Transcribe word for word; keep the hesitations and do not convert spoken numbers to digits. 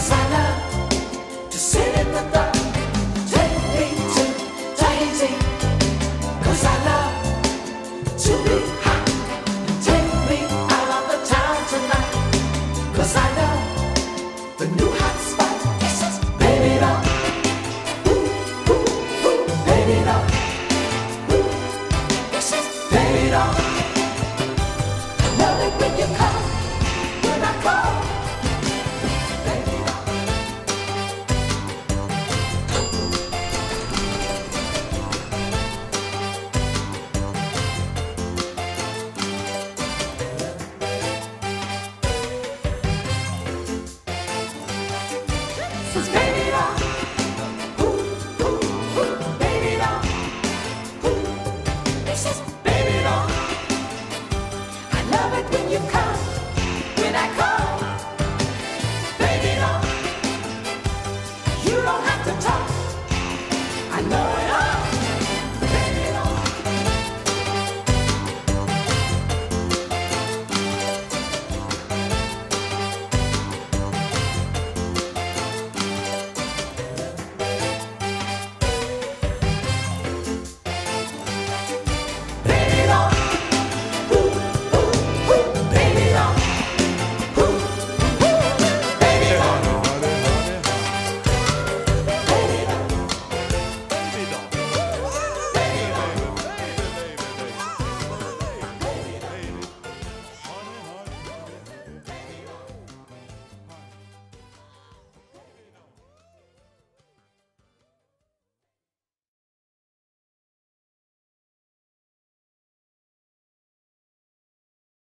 I love to sit in the dark. Take me to Tahiti, 'cause I love to be hot. Take me out of the town tonight, 'cause I love the new hot spot. Baby doll, ooh, ooh, ooh, baby doll, ooh, baby doll. I love it when you come, when I call. Baby doll. Baby